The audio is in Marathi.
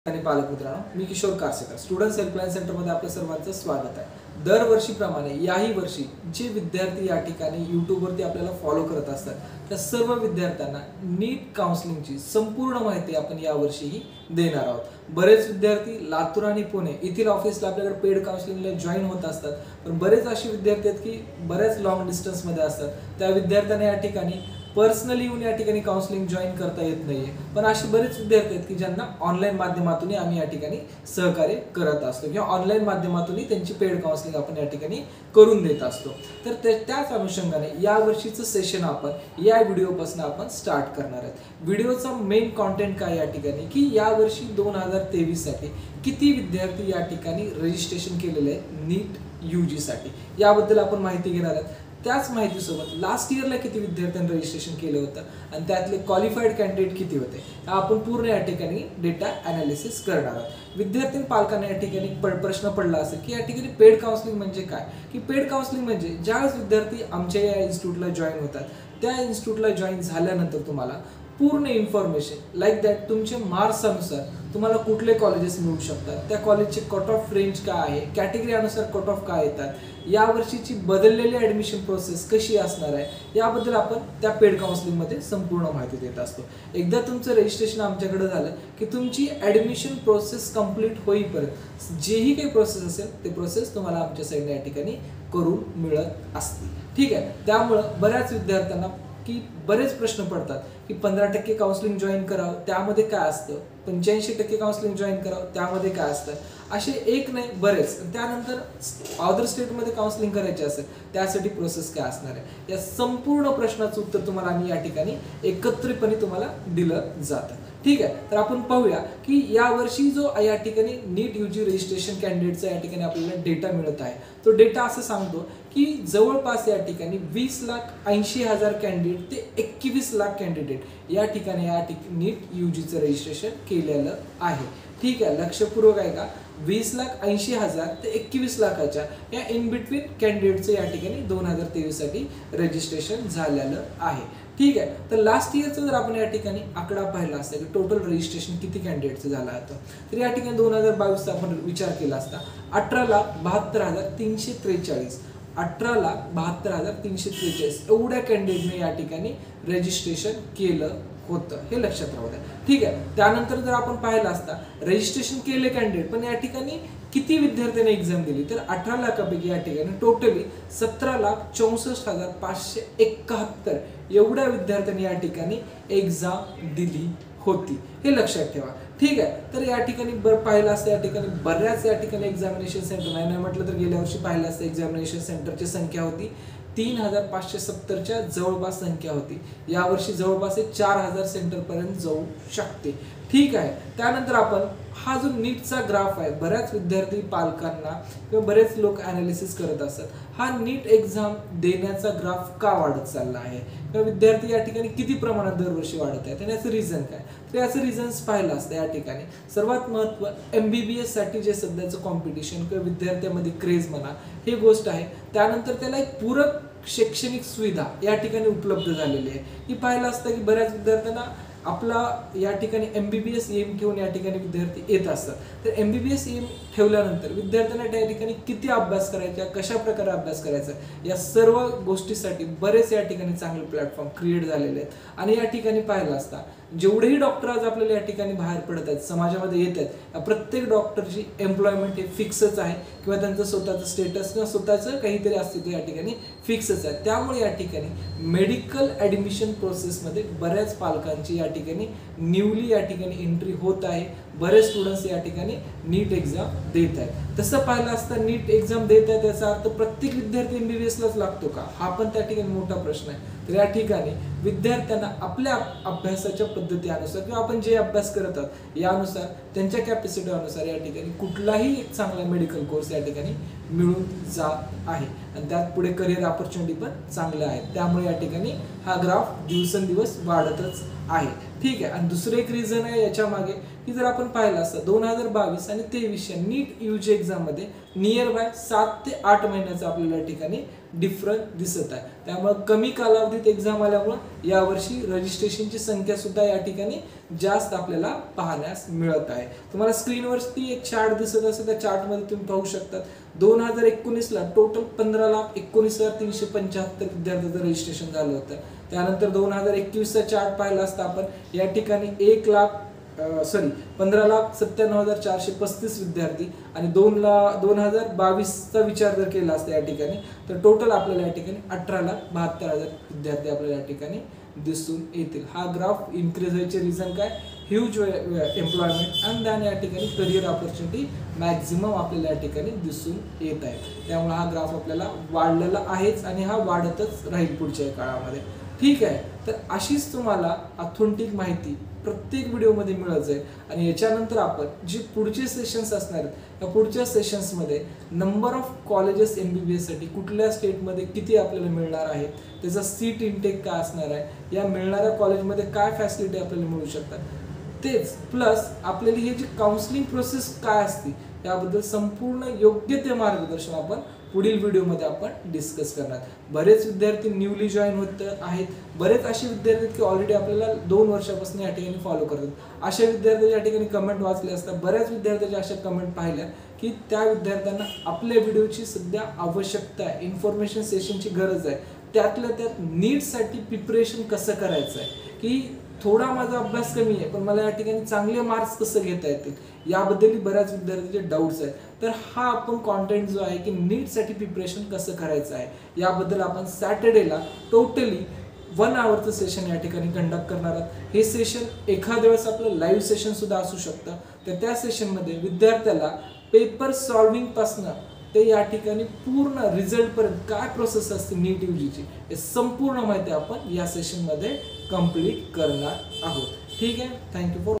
आणि पालक मित्रांनो, मी किशोर कारसेकर स्टुडंट्स हेल्पलाईन सेंटरमध्ये आपल्या सर्वांचं स्वागत आहे. दरवर्षीप्रमाणे याही वर्षी जे विद्यार्थी या ठिकाणी यूट्यूबवरती आपल्याला फॉलो करत असतात त्या सर्व विद्यार्थ्यांना नीट काउन्सिलिंगची संपूर्ण माहिती आपण यावर्षीही देणार आहोत. बरेच विद्यार्थी लातूर आणि पुणे येथील ऑफिसला आपल्याकडे पेड काउन्सिलिंगला जॉईन होत असतात, पण बरेच असे विद्यार्थी आहेत की बऱ्याच लॉंग डिस्टन्समध्ये असतात. त्या विद्यार्थ्यांना या ठिकाणी पर्सनली येऊन या ठिकाणी काउन्सिलिंग जॉईन करता येत नाहीये, पण असे बरेच विद्यार्थी आहेत की ज्यांना ऑनलाईन माध्यमातून आम्ही या ठिकाणी सहकार्य करत असतो किंवा ऑनलाईन माध्यमातून त्यांची पेड काउन्सिलिंग आपण या ठिकाणी करून देत असतो. तर त्याच अनुषंगाने या वर्षीचं सेशन आपण या व्हिडिओपासून आपण स्टार्ट करणार आहोत. व्हिडिओचा मेन कॉन्टेंट काय या ठिकाणी की यावर्षी 2023 साठी किती विद्यार्थी या ठिकाणी रजिस्ट्रेशन केलेले आहे नीट यूजी साठी, याबद्दल आपण माहिती घेणार आहोत. त्याच माहितीसोबत लास्ट इयरला किती विद्यार्थ्यांनी रजिस्ट्रेशन केलं होतं आणि त्यातले क्वालिफाईड कॅन्डिडेट किती होते आपण पूर्ण या ठिकाणी डेटा ॲनालिसिस करणार आहोत. विद्यार्थी पालकांना या ठिकाणी प्रश्न पडला असेल की या ठिकाणी पेड काउन्सिलिंग म्हणजे काय, की पेड काउन्सिलिंग म्हणजे ज्यावेळेस विद्यार्थी आमच्या या इन्स्टिट्यूटला जॉईन होतात त्या इन्स्टिट्यूटला जॉईन झाल्यानंतर तुम्हाला पूर्ण इन्फॉर्मेशन लाईक दॅट तुमच्या मार्क्सनुसार तुम्हाला कुठले कॉलेजेस मिळू शकतात, त्या कॉलेजचे कट ऑफ रेंज काय आहे, कॅटेगरी अनुसार कट ऑफ काय येतात, यावर्षीची बदललेली ॲडमिशन प्रोसेस कशी असणार आहे, याबद्दल आपण त्या पेड काउन्सिलिंगमध्ये संपूर्ण माहिती देत असतो. एकदा तुमचं रजिस्ट्रेशन आमच्याकडे झालं की तुमची ॲडमिशन प्रोसेस कंप्लीट होईपर्यंत जेही काही प्रोसेस असेल ते प्रोसेस तुम्हाला आमच्या साईडने या ठिकाणी करून मिळत असते. ठीक आहे, त्यामुळं बऱ्याच विद्यार्थ्यांना की बरेच प्रश्न पडतात की 15% काउन्सिलिंग जॉईन करावं त्यामध्ये काय असतं, 85% काउन्सिलिंग जॉईन करावं त्यामध्ये काय असतं, असे एक नाही बरेच. त्यानंतर अदर स्टेटमध्ये काउन्सिलिंग करायचे असेल त्यासाठी प्रोसेस काय असणार आहे, या संपूर्ण प्रश्नाचं उत्तर तुम्हाला आम्ही या ठिकाणी एकत्रितपणे तुम्हाला दिलं जातं. ठीक आहे, तर आपण पाहूया की यावर्षी जो या ठिकाणी नीट यूजी रजिस्ट्रेशन कॅन्डिडेटचा या ठिकाणी आपल्याला डेटा मिळत आहे तो डेटा असं सांगतो की जवळपास या ठिकाणी 20,80,000 कॅन्डिडेट ते 21 लाख कॅन्डिडेट या ठिकाणी नीट यूजीचं रजिस्ट्रेशन केलेलं आहे. ठीक आहे, लक्षपूर्वक आहे का, 20,80,000 ते 21 लाखाच्या या इन बिटवीन कॅन्डिडेटचं या ठिकाणी 2023 साठी रजिस्ट्रेशन झालेलं आहे. ठीक आहे, तर लास्ट इयरचं जर आपण या ठिकाणी आकडा पाहिला असता की टोटल रजिस्ट्रेशन किती कॅन्डिडेटचं झालं होतं, तर या ठिकाणी 2022चा आपण विचार केला असता 18,72,343 18,72,343 एवढ्या कॅन्डिडेटने या ठिकाणी रजिस्ट्रेशन केलं होतं, हे लक्षात राहू द्या. ठीक आहे, त्यानंतर जर आपण पाहिलं असता रजिस्ट्रेशन केले कॅन्डिडेट पण या ठिकाणी किती विद्यार्थ्यांनी एक्झाम दिली, तर 18 लाखापैकी या ठिकाणी टोटली 17,64,571 एवढ्या विद्यार्थ्यांनी या ठिकाणी एक्झाम दिली होती, हे लक्षात ठेवा. ठीक आहे, तर या ठिकाणी पाहिलं असतं या ठिकाणी बऱ्याच या ठिकाणी एक्झामिनेशन सेंटर नाही म्हटलं तर गेल्या वर्षी पाहिलं असतं एक्झामिनेशन सेंटरची संख्या होती 3,570च्या जवळपास संख्या होती. यावर्षी जवळपास 4,000 सेंटरपर्यंत जाऊ शकते. ठीक आहे, त्यानंतर आपण हा जो नीटचा ग्राफ आहे बऱ्याच विद्यार्थी पालकांना किंवा बरेच लोक ॲनालिसिस करत असतात, हा नीट एक्झाम देण्याचा ग्राफ का वाढत चालला आहे किंवा विद्यार्थी या ठिकाणी किती प्रमाणात दरवर्षी वाढत आहे, तर याचं रिझन काय, तर याचं रिझन्स पाहिलं असतं या ठिकाणी सर्वात महत्त्व MBBS साठी जे सध्याचं कॉम्पिटिशन किंवा विद्यार्थ्यांमध्ये क्रेज म्हणा ही गोष्ट आहे. त्यानंतर त्याला एक पूरक शैक्षणिक सुविधा या ठिकाणी उपलब्ध झालेली आहे. ही पाहिलं असतं की बऱ्याच विद्यार्थ्यांना आपला या ठिकाणी MBBS एम घेऊन या ठिकाणी विद्यार्थी येत असतात, तर MBBS एम ठेवल्यानंतर विद्यार्थ्यांना त्या ठिकाणी किती अभ्यास करायचा, कशा प्रकारे अभ्यास करायचा, या सर्व गोष्टीसाठी बरेच या ठिकाणी चांगले प्लॅटफॉर्म क्रिएट झालेले आहेत. आणि या ठिकाणी पाहिलं असता जेवढेही डॉक्टर आज आपल्याला या ठिकाणी बाहेर पडत आहेत समाजामध्ये येत आहेत, प्रत्येक डॉक्टरची एम्प्लॉयमेंट हे फिक्सच आहे किंवा त्यांचं स्वतःचं स्टेटस किंवा स्वतःचं काहीतरी अस्तित्व या ठिकाणी फिक्सच आहे. त्यामुळे या ठिकाणी मेडिकल ॲडमिशन प्रोसेसमध्ये बऱ्याच पालकांची या ठिकाणी न्यूली या ठिकाणी एंट्री होत आहे. बरेच स्टुडंट्स या ठिकाणी नीट एक्झाम देत आहेत. तसं पाहिलं असतं नीट एक्झाम देत आहे त्याचा अर्थ प्रत्येक विद्यार्थी MBBSलाच लागतो का, हा पण त्या ठिकाणी मोठा प्रश्न आहे. तर या ठिकाणी विद्यार्थ्यांना आपल्या अभ्यासाच्या पद्धतीनुसार किंवा आपण जे अभ्यास करत आहोत यानुसार त्यांच्या कॅपॅसिटी अनुसार या ठिकाणी कुठलाही एक चांगला मेडिकल कोर्स या ठिकाणी मिळून जात आहे आणि त्यात पुढे करिअर ऑपॉर्च्युनिटी पण चांगल्या आहेत. त्यामुळे या ठिकाणी हा ग्राफ दिवसेंदिवस वाढतच आहे. ठीक आहे, आणि दुसरं एक रिझन आहे याच्या मागे की जर आपण पाहिलं असतं 2022 आणि 23 नीट यूजी एक्झाममध्ये नियर बाय 7 ते 8 महिन्याचा आपल्याला या ठिकाणी डिफरन्स दिसत आहे. त्यामुळे कमी कालावधीत एक्झाम आल्यामुळे यावर्षी रजिस्ट्रेशनची संख्या सुद्धा या ठिकाणी जास्त आपल्याला पाहण्यास मिळत आहे. तुम्हाला स्क्रीनवरती एक चार्ट दिसत असेल, त्या चार्टमध्ये तुम्ही पाहू शकता 2019ला टोटल 15,19,375 विद्यार्थ्यांचं रजिस्ट्रेशन झालं होतं. त्यानंतर 2021चा चार्ट पाहिला असता आपण या ठिकाणी 15,97,435 विद्यार्थी आणि 2022चा विचार जर केला असता या ठिकाणी तर टोटल आपल्याला या ठिकाणी 18,72,000 विद्यार्थी आपल्याला या ठिकाणी दिसून येतील. हा ग्राफ इन्क्रीज व्हायचे रिझन काय? ह्यूज एम्प्लॉयमेंट आणि त्याने या ठिकाणी करिअर ऑपॉर्च्युनिटी मॅक्झिमम आपल्याला या ठिकाणी दिसून येत आहे. त्यामुळे हा ग्राफ आपल्याला वाढलेला आहेच आणि हा वाढतच राहील पुढच्या काळामध्ये. ठीक आहे, तर अशीच तुम्हाला ऑथेंटिक माहिती प्रत्येक व्हिडिओमध्ये मिळत जाईल. आणि याच्यानंतर आपण जे पुढचे सेशन्स असणार आहेत, या पुढच्या सेशन्समध्ये नंबर ऑफ कॉलेजेस MBBS साठी कुठल्या स्टेटमध्ये किती आपल्याला मिळणार आहेत, त्याचा सीट इनटेक काय असणार आहे, या मिळणाऱ्या कॉलेजमध्ये काय फॅसिलिटी आपल्याला मिळू शकतात, तेच प्लस आपल्याला हे जी काउन्सिलिंग प्रोसेस काय असते याबद्दल संपूर्ण योग्य ते मार्गदर्शन आपण पुढील व्हिडिओमध्ये आपण डिस्कस करणार. बरेच विद्यार्थी न्यूली जॉईन होत आहेत, बरेच असे विद्यार्थी की ऑलरेडी आपल्याला 2 वर्षापासून या ठिकाणी फॉलो करतात. अशा विद्यार्थ्यांच्या या ठिकाणी कमेंट वाचले असतात, बऱ्याच विद्यार्थ्यांच्या अशा कमेंट पाहिल्या की त्या विद्यार्थ्यांना आपल्या व्हिडिओची सध्या आवश्यकता आहे, इन्फॉर्मेशन सेशनची गरज आहे. त्यातल्या त्यात नीटसाठी प्रिपरेशन कसं करायचं आहे, की थोडा माझा अभ्यास कमी आहे पण मला या ठिकाणी चांगले मार्क्स कसं घेता येतील याबद्दल बऱ्याच विद्यार्थ्यांचे डाऊट्स आहेत. तर हा आपण कॉन्टेंट जो आहे की नीटसाठी प्रिपरेशन कसं करायचं आहे याबद्दल आपण सॅटर्डेला टोटली 1 आवरचं सेशन या ठिकाणी कंडक्ट करणार आहोत. हे सेशन एखाद्या वेळेस आपलं लाईव्ह सेशन सुद्धा असू शकतं. तर त्या सेशनमध्ये विद्यार्थ्याला पेपर सॉल्विंग पासून ते या ठिकाणी पूर्ण रिझल्ट पर्यंत काय प्रोसेस असते नीट UGची हे संपूर्ण माहिती आपण या सेशनमध्ये कंप्लीट करणार आहोत. ठीक आहे, थँक्यू फॉर